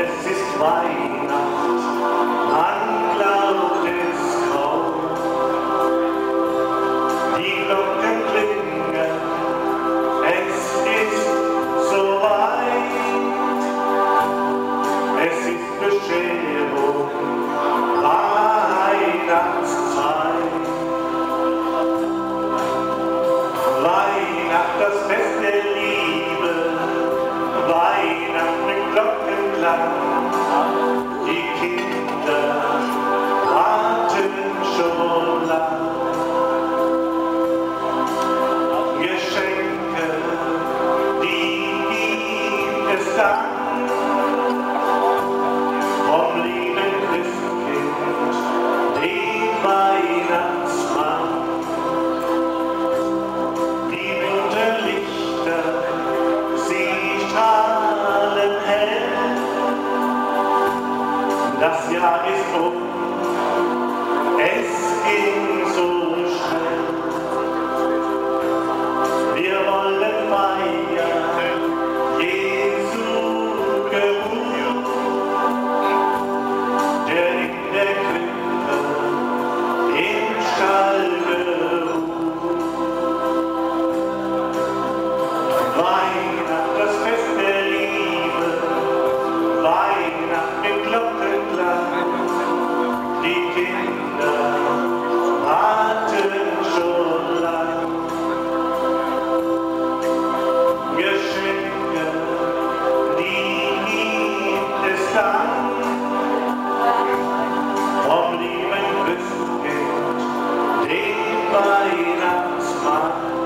Es ist Weihnacht, man glaubt es kaum. Die Glocken klingen, es ist soweit. Es ist Bescherung, Weihnachtszeit. Weihnacht, das Fest der Liebe, Weihnacht mit Glockenklang. Die Kinder warten schon lang. Geschenke, die gibt es dann vom lieben Christkind, dem Weihnachtsmann. Die bunten Lichter, sie strahlen hell. Das Jahr ist um, es ging so schnell. Wir wollen feiern, Jesu Geburt, der in der Krippe im Stall geruht. Weihnacht, das Fest der Liebe, Weihnacht mit Glockenklang. Die Kinder warten schon lang. Geschenke, die gibt es dann vom lieben Christkind, dem Weihnachtsmann.